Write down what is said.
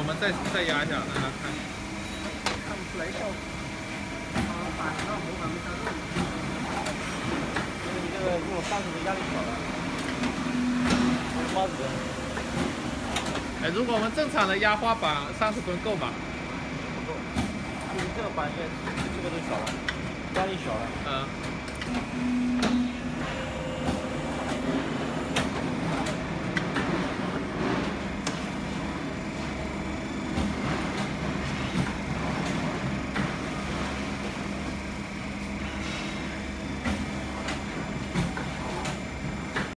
我们再压一下，让他看。 看不出来效果。板上模板没啥用。因为你这个用30的压力小了。80吨。 哎，如果我们正常的压花板30吨够吗？ 不够，就是这个板也这个都小了，压力小了。 嗯。